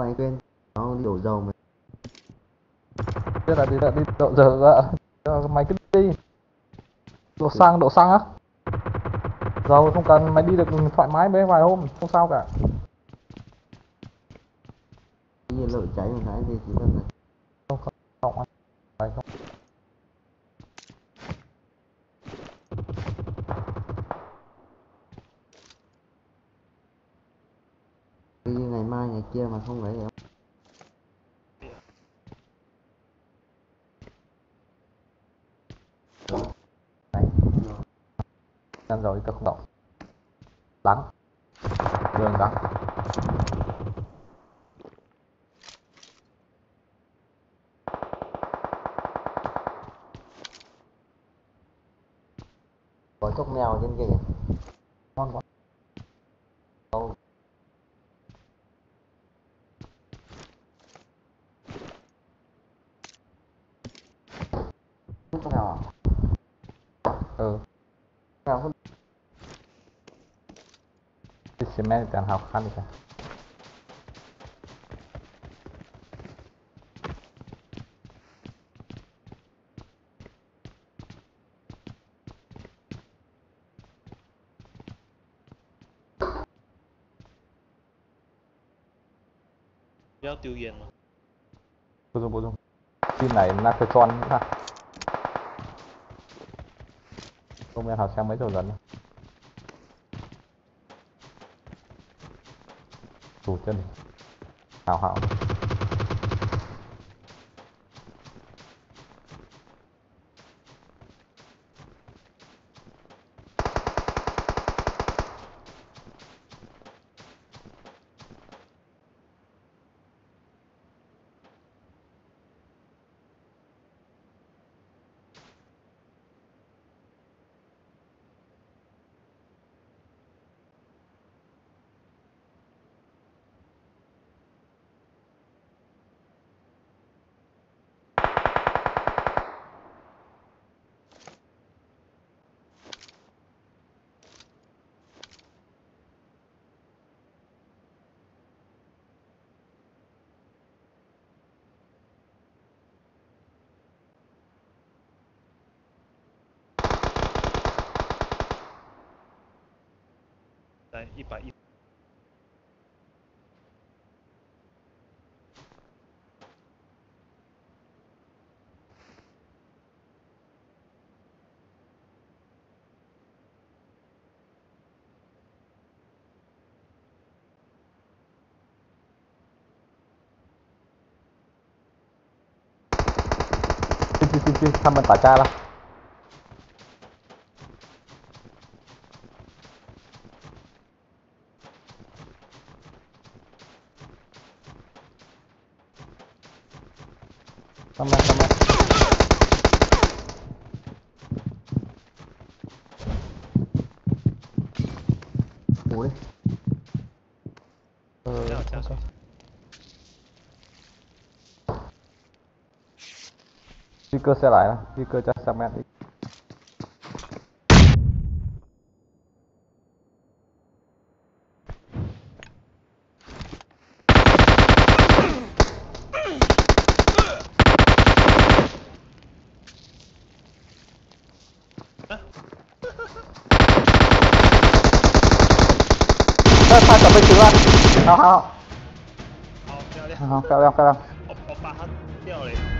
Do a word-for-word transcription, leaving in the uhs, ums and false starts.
Quay quên nó đi đổ dầu mà. Thế là đi đi đổ dầu ạ. Mày cứ đi. Đổ xăng, đổ xăng á. Dầu không cần, mày đi được thoải mái mấy vài hôm, không sao cả. Nhiên lợn cháy một cái thì chỉ cần là Không không không phải không. như ngày mai ngày kia mà không lấy thì Đấy. Ăn rồi tôi không động. Đắng. Đường đắng. có chốc mèo trên kia kìa. Ngon quá. Đâu. Chốc mèo à? Ừ. Mèo không. Cái cement thì học khăn kìa. Đeo tiêu diệt mà. Bổ sung bổ sung. Team này Natron nữa ha. Không biết học xem mấy rồi lần. Tụt chân. Hào hào. Đấy,一百一。 Chim chim chim chim, thăm bên tả cha đó. Thăm bên, thăm bên. Ủa đi. Ừ, Đeo cha ok. xuống. Phi cơ xe lại đó, phi cơ cho cement đi. Sao sao cả bên trứng ăn. Hao hao. Hao, đeo đeo. Hao cao em cao em. Ốp, ốp ba hết. Đeo này.